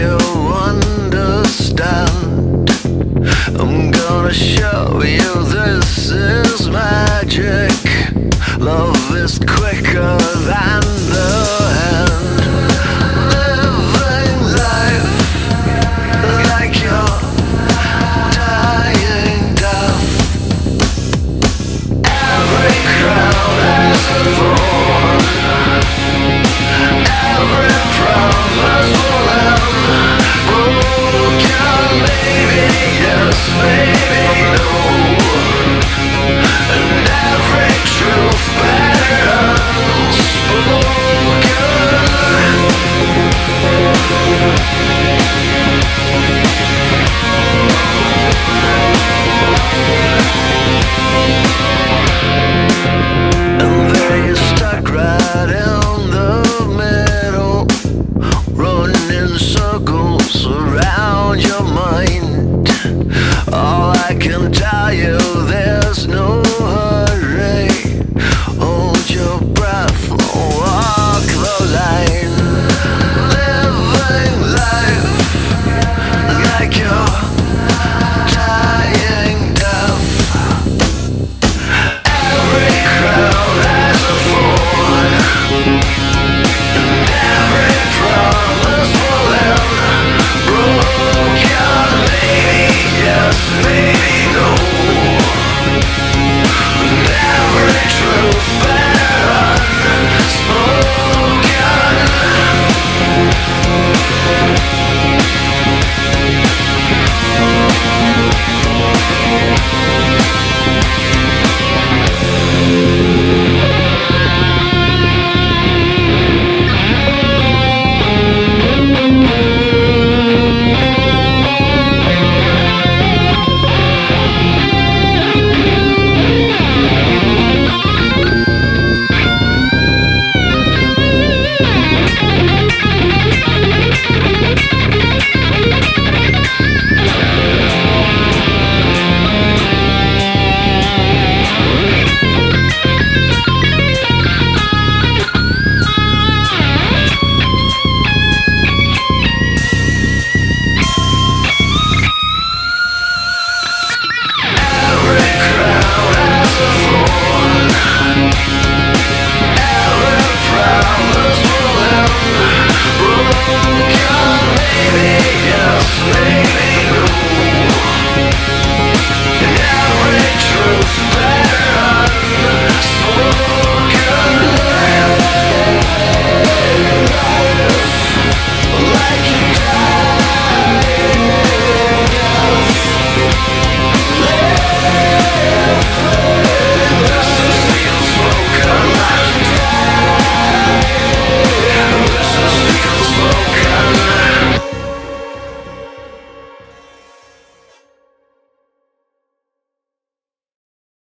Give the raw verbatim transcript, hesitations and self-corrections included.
you understand. I'm gonna show you this is magic. Love is quicker than the hand. Living life like you're dying death. Every crown has a thorn. Every promise will end broken. Maybe yes, maybe no. And every truth better unspoken. And there you stuck right in the middle, running in circles around your mind. All I can tell you, there